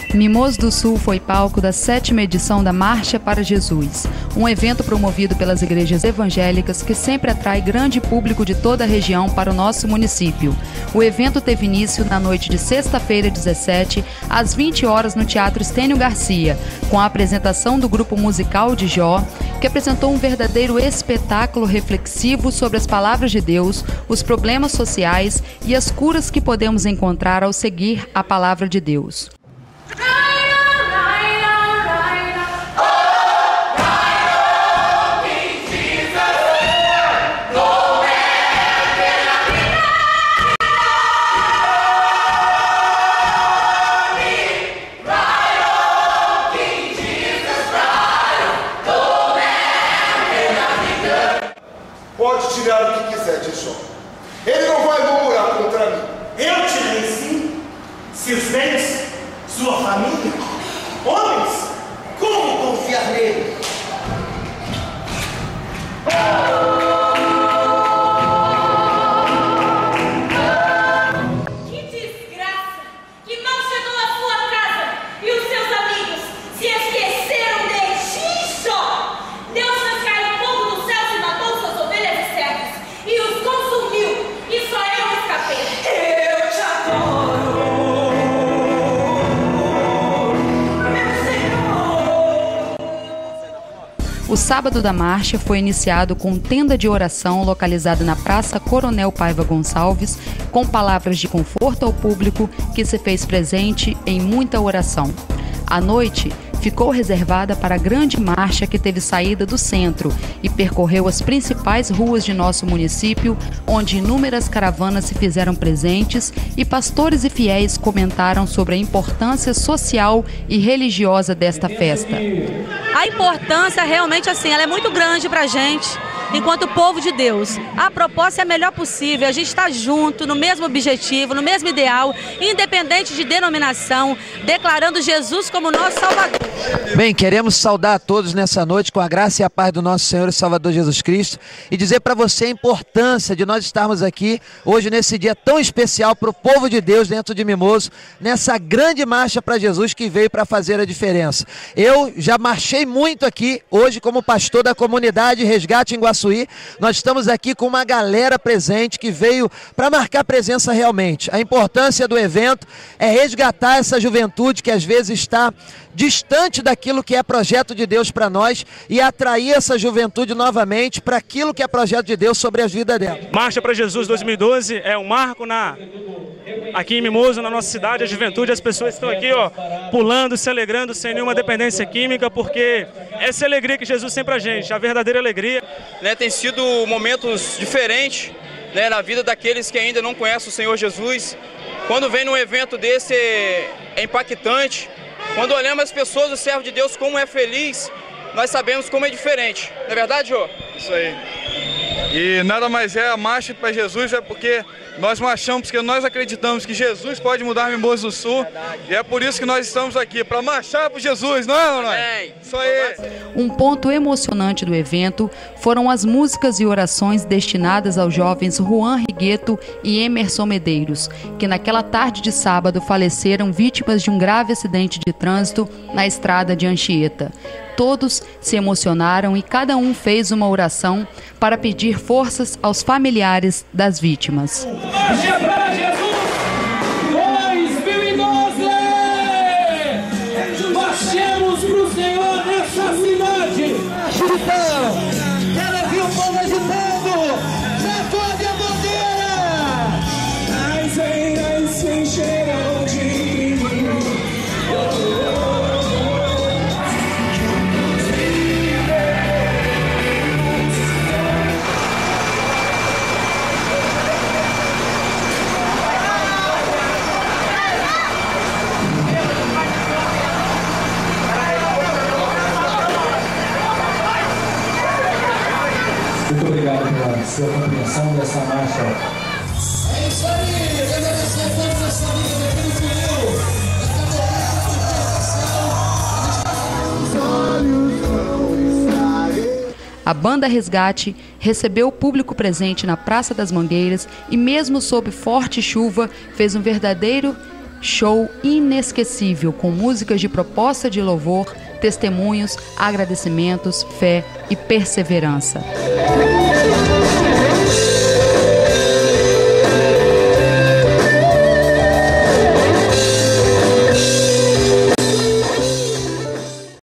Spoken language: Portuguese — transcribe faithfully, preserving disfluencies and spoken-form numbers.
Mimoso do Sul foi palco da sétima edição da Marcha para Jesus, um evento promovido pelas igrejas evangélicas que sempre atrai grande público de toda a região para o nosso município. O evento teve início na noite de sexta-feira, dezessete, às vinte horas no Teatro Estênio Garcia, com a apresentação do grupo musical de Jó, que apresentou um verdadeiro espetáculo reflexivo sobre as palavras de Deus, os problemas sociais e as curas que podemos encontrar ao seguir a palavra de Deus. Pode tirar o que quiser de Jó. Ele não vai murmurar contra mim. Eu tirei sim. Seus bens, sua família, homens, como confiar nele? Que desgraça! Que mal chegou à sua casa e os seus amigos se esqueceram de Jó! Deus fez cair fogo dos céus e matou suas ovelhas e servos e os consumiu, e só eu escapei. Eu te adoro, meu Senhor. O sábado da marcha foi iniciado com tenda de oração localizada na Praça Coronel Paiva Gonçalves, com palavras de conforto ao público que se fez presente em muita oração. A noite ficou reservada para a grande marcha que teve saída do centro e percorreu as principais ruas de nosso município, onde inúmeras caravanas se fizeram presentes e pastores e fiéis comentaram sobre a importância social e religiosa desta festa. A importância realmente assim, ela é muito grande para a gente, enquanto povo de Deus. A proposta é a melhor possível, a gente está junto, no mesmo objetivo, no mesmo ideal, independente de denominação, declarando Jesus como nosso Salvador. Bem, queremos saudar a todos nessa noite com a graça e a paz do nosso Senhor e Salvador Jesus Cristo e dizer para você a importância de nós estarmos aqui hoje nesse dia tão especial para o povo de Deus dentro de Mimoso, nessa grande marcha para Jesus que veio para fazer a diferença. Eu já marchei muito aqui hoje como pastor da comunidade Resgate em Guaçuí. Nós estamos aqui com uma galera presente que veio para marcar presença realmente. A importância do evento é resgatar essa juventude que às vezes está distante daquilo que é projeto de Deus para nós e atrair essa juventude novamente para aquilo que é projeto de Deus sobre a vida dela. Marcha para Jesus dois mil e doze é um marco na, aqui em Mimoso, na nossa cidade, a juventude, as pessoas estão aqui ó, pulando, se alegrando sem nenhuma dependência química, porque essa alegria que Jesus tem para a gente, a verdadeira alegria. Né, tem sido momentos diferentes, né, na vida daqueles que ainda não conhecem o Senhor Jesus. Quando vem num evento desse é impactante. Quando olhamos as pessoas, o servo de Deus, como é feliz, nós sabemos como é diferente. Não é verdade, Jô? Isso aí. E nada mais é a marcha para Jesus, é porque nós marchamos, porque nós acreditamos que Jesus pode mudar Mimoso do Sul. E é por isso que nós estamos aqui, para marchar por Jesus, não é, não é? Isso aí. Um ponto emocionante do evento foram as músicas e orações destinadas aos jovens Juan Rigueto e Emerson Medeiros, que naquela tarde de sábado faleceram vítimas de um grave acidente de trânsito na estrada de Anchieta. Todos se emocionaram e cada um fez uma oração para pedir forças aos familiares das vítimas. Marcha para Jesus dois mil e doze! Marchemos para o Senhor nessa cidade! Agitão! Quero ver o povo agitando! Sacode a bandeira! As reinas se encherão de mim. Muito obrigado pela sua compreensão dessa marcha. É isso aí, agradecer a todos essa família daquele pneu. A banda Resgate recebeu o público presente na Praça das Mangueiras e, mesmo sob forte chuva, fez um verdadeiro Show inesquecível com músicas de proposta de louvor, testemunhos, agradecimentos, fé e perseverança.